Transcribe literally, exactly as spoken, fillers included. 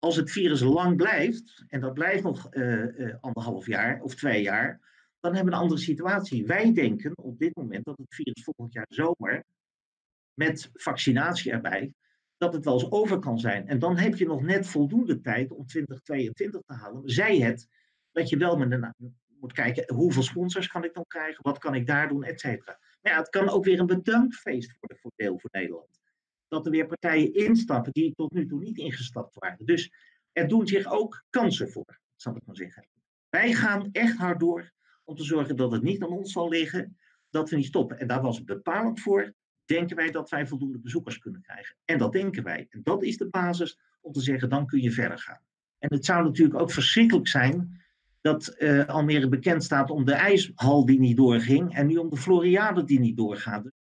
als het virus lang blijft, en dat blijft nog uh, uh, anderhalf jaar of twee jaar, dan hebben we een andere situatie. Wij denken op dit moment dat het virus volgend jaar zomer, met vaccinatie erbij, dat het wel eens over kan zijn. En dan heb je nog net voldoende tijd om twintig tweeëntwintig te halen. Zij het dat je wel met een, moet kijken, hoeveel sponsors kan ik dan krijgen, wat kan ik daar doen, et cetera. Maar ja, het kan ook weer een bedankfeest worden voor deel voor Nederland. Dat er weer partijen instappen die tot nu toe niet ingestapt waren. Dus er doen zich ook kansen voor, zal ik maar zeggen. Wij gaan echt hard door om te zorgen dat het niet aan ons zal liggen, dat we niet stoppen. En daar was het bepalend voor. Denken wij dat wij voldoende bezoekers kunnen krijgen? En dat denken wij. En dat is de basis om te zeggen, dan kun je verder gaan. En het zou natuurlijk ook verschrikkelijk zijn dat uh, Almere bekend staat om de ijshal die niet doorging en nu om de Floriade die niet doorgaat.